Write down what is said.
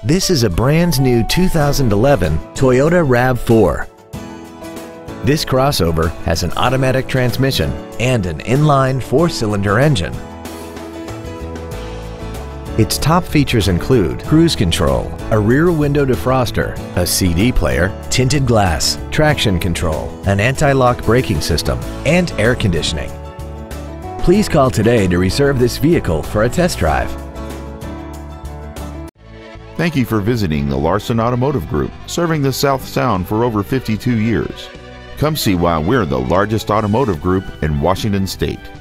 This is a brand new 2011 Toyota RAV4. This crossover has an automatic transmission and an inline 4-cylinder engine. Its top features include cruise control, a rear window defroster, a CD player, tinted glass, traction control, an anti-lock braking system, and air conditioning. Please call today to reserve this vehicle for a test drive. Thank you for visiting the Larson Automotive Group, serving the South Sound for over 52 years. Come see why we're the largest automotive group in Washington State.